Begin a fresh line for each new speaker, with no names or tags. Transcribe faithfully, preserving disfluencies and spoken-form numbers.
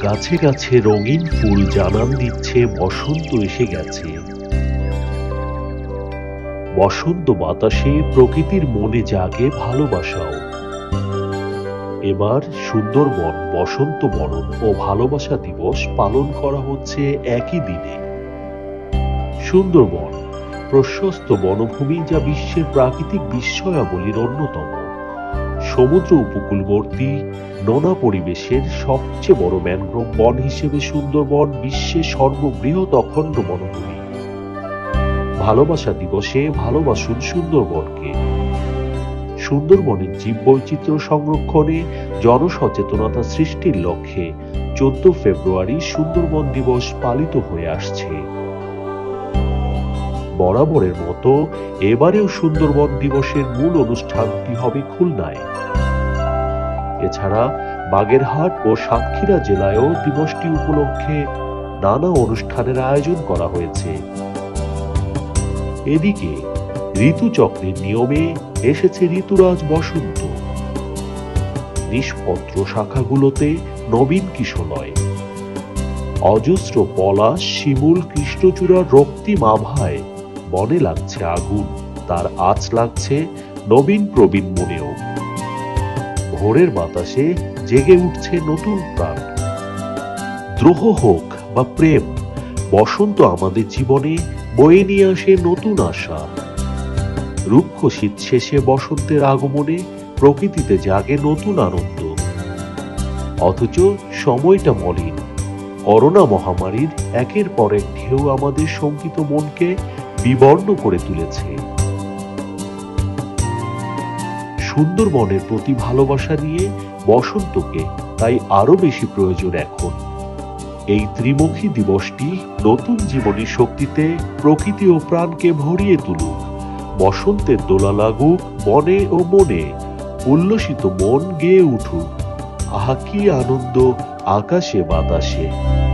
গাছে গাছে রঙিন ফুল জানান দিচ্ছে বসন্ত এসে গেছে। বসন্ত বাতাসে প্রকৃতির মনে জাগে ভালোবাসাও। এবার সুন্দরবন বসন্ত বরণ ও ভালোবাসা দিবস পালন করা হচ্ছে একই দিনে। সুন্দরবন প্রশস্ত বনভূমি, যা বিশ্বের প্রাকৃতিক বিস্ময়াবলীর অন্যতম। সমুদ্র উপকূলবর্তী নোনা পরিবেশের সবচেয়ে বড় ম্যানগ্রোভ বন হিসেবে সুন্দরবন বিশ্বের সর্ববৃহৎ অখণ্ড বনভূমি। ভালোবাসা দিবসে ভালোবাসুন সুন্দরবনকে। সুন্দরবনের জীববৈচিত্র্য সংরক্ষণে জনসচেতনতা সৃষ্টির লক্ষ্যে চোদ্দ ফেব্রুয়ারি সুন্দরবন দিবস পালিত হয়ে আসছে। বরাবরের মতো এবারেও সুন্দরবন দিবসের মূল অনুষ্ঠানটি হবে খুলনায়। এছাড়া বাগেরহাট ও সাতক্ষীরা জেলায়ও দিবসটি উপলক্ষে নানা অনুষ্ঠানের আয়োজন করা হয়েছে। এদিকে ঋতুচক্রের নিয়মে এসেছে ঋতুরাজ বসন্ত। নিষ্পত্র শাখাগুলোতে নবীন কিশলয়। অজস্র পলাশ, শিমুল, কৃষ্ণচূড়ার রক্তিম আভায় বনে লাগছে আগুন, তার আঁচ লাগছে নবীন প্রবীণ মনেও। ভোরের বাতাসে জেগে উঠছে নতুন প্রাণ। দ্রোহ হোক বা প্রেম, বসন্ত আমাদের জীবনে বয়ে নিয়ে আসে নতুন আশা। রুক্ষ শীত শেষে বসন্তের আগমনে প্রকৃতিতে জাগে নতুন আনন্দ। অথচ সময়টা মলিন। করোনা মহামারীর একের পর এক ঢেউ আমাদের শঙ্কিত মনকে বিবর্ণ করে তুলেছে। সুন্দরবনের প্রতি ভালোবাসা নিয়ে বসন্তকে তাই আরো বেশি প্রয়োজন এখন। এই ত্রিমুখী দিবসটি নতুন জীবনী শক্তিতে প্রকৃতি ও প্রাণকে ভরিয়ে তুলুক। বসন্তের দোলা লাগুক বনে ও মনে, উল্লসিত মন গেয়ে উঠুক। আহা কি আনন্দ আকাশে বাতাসে।